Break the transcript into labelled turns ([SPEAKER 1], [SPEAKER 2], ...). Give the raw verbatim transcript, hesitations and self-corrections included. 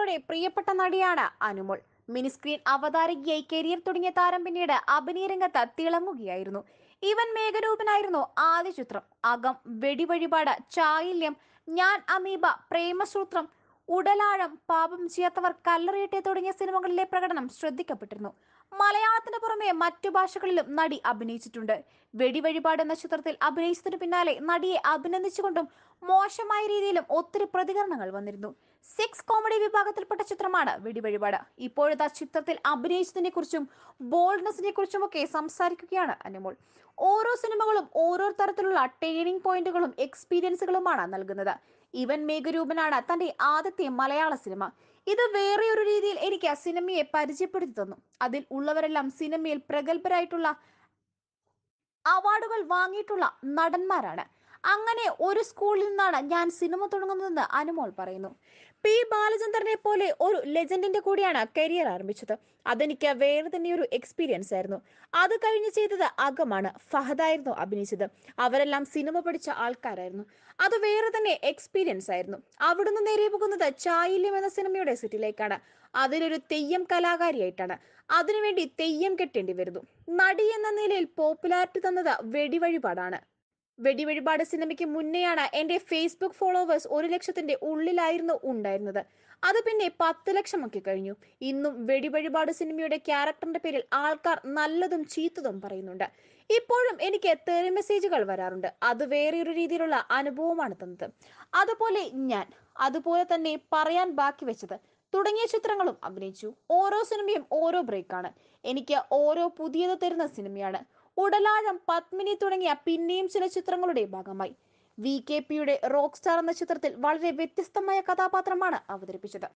[SPEAKER 1] മലയാളികളുടെ പ്രിയപ്പെട്ട നടിയാണ് അനുമോൾ. മിനിസ്ക്രീൻ അവതാരകയായി കരിയർ തുടങ്ങിയ താരം പിന്നീട് അഭിനയ രംഗത്ത് തിളങ്ങുകയായിരുന്നു. ഇവൻ മേഘരൂപനായിരുന്നു ആദ്യ ചിത്രം. അകം, വെടിവഴിപാട്, ചായില്യം, ഞാൻ അമീബ, പ്രേമസൂത്രം, ഉടലാഴം, പാപം ചെയ്യാത്തവർ, കല്ലറിയട്ടെ തുടങ്ങിയ സിനിമകളിലെ പ്രകടനം ശ്രദ്ധിക്കപ്പെട്ടിരുന്നു. മലയാളത്തിന് പുറമെ മറ്റു ഭാഷകളിലും നടി അഭിനയിച്ചിട്ടുണ്ട്. വെടിവഴിപാട് എന്ന ചിത്രത്തിൽ അഭിനയിച്ചതിനു പിന്നാലെ നടിയെ അഭിനന്ദിച്ചുകൊണ്ടും മോശമായ രീതിയിലും ഒത്തിരി പ്രതികരണങ്ങൾ വന്നിരുന്നു. സെക്സ് കോമഡി വിഭാഗത്തിൽപ്പെട്ട ചിത്രമാണ് വെടിവഴിപാട്. ഇപ്പോഴത്തെ ചിത്രത്തിൽ അഭിനയിച്ചതിനെ കുറിച്ചും ബോൾഡ്നെസിനെ കുറിച്ചുമൊക്കെ സംസാരിക്കുകയാണ് അനുമോൾ. ഓരോ സിനിമകളും ഓരോ തരത്തിലുള്ള ടേണിംഗ് പോയിന്റുകളും എക്സ്പീരിയൻസുകളുമാണ് നൽകുന്നത്. ഇവൻ മേഘരൂപനാണ് തന്റെ ആദ്യത്തെ മലയാള സിനിമ. ഇത് വേറെ ഒരു രീതിയിൽ എനിക്ക് സിനിമയെ പരിചയപ്പെടുത്തി തന്നു. അതിൽ ഉള്ളവരെല്ലാം സിനിമയിൽ പ്രഗത്ഭരായിട്ടുള്ള അവാർഡുകൾ വാങ്ങിയിട്ടുള്ള നടന്മാരാണ്. അങ്ങനെ ഒരു സ്കൂളിൽ നിന്നാണ് ഞാൻ സിനിമ തുടങ്ങുന്നതെന്ന് അനുമോൾ പറയുന്നു. പി ബാലചന്ദ്രനെ പോലെ ഒരു ലെജൻഡിന്റെ കൂടിയാണ് കരിയർ ആരംഭിച്ചത്. അതെനിക്ക് വേറെ തന്നെ ഒരു എക്സ്പീരിയൻസ് ആയിരുന്നു. അത് കഴിഞ്ഞ് ചെയ്തത് അകമാണ്. ഫഹദായിരുന്നു അഭിനയിച്ചത്. അവരെല്ലാം സിനിമ പഠിച്ച ആൾക്കാരായിരുന്നു. അത് വേറെ തന്നെ എക്സ്പീരിയൻസ് ആയിരുന്നു. അവിടുന്ന് നേരെ പോകുന്നത് ചായില്യം എന്ന സിനിമയുടെ സെറ്റിലേക്കാണ്. അതിലൊരു തെയ്യം കലാകാരിയായിട്ടാണ്. അതിനുവേണ്ടി തെയ്യം കെട്ടേണ്ടി വരുന്നു. നടി എന്ന നിലയിൽ പോപ്പുലാരിറ്റി തന്നത് വെടിവഴിപാടാണ്. വെടിവഴിപാട് സിനിമയ്ക്ക് മുന്നെയാണ് എന്റെ ഫേസ്ബുക്ക് ഫോളോവേഴ്സ് ഒരു ലക്ഷത്തിന്റെ ഉള്ളിലായിരുന്നു ഉണ്ടായിരുന്നത്. അത് പിന്നെ പത്ത് ലക്ഷമൊക്കെ കഴിഞ്ഞു. ഇന്നും വെടിവഴിപാട് സിനിമയുടെ ക്യാരക്ടറിന്റെ പേരിൽ ആൾക്കാർ നല്ലതും ചീത്തതും പറയുന്നുണ്ട്. ഇപ്പോഴും എനിക്ക് തെറി മെസ്സേജുകൾ വരാറുണ്ട്. അത് വേറെ ഒരു രീതിയിലുള്ള അനുഭവമാണ് തന്നത്. അതുപോലെ ഞാൻ അതുപോലെ തന്നെ പറയാൻ ബാക്കി വെച്ചത് തുടങ്ങിയ ചിത്രങ്ങളും അഭിനയിച്ചു. ഓരോ സിനിമയും ഓരോ ബ്രേക്കാണ്. എനിക്ക് ഓരോ പുതിയത് തരുന്ന സിനിമയാണ്. ഉടലാഴം, പത്മിനി തുടങ്ങിയ പിന്നെയും ചില ചിത്രങ്ങളുടെ ഭാഗമായി. വി കെ പിയുടെ റോക്ക് സ്റ്റാർ എന്ന ചിത്രത്തിൽ വളരെ വ്യത്യസ്തമായ കഥാപാത്രമാണ് അവതരിപ്പിച്ചത്.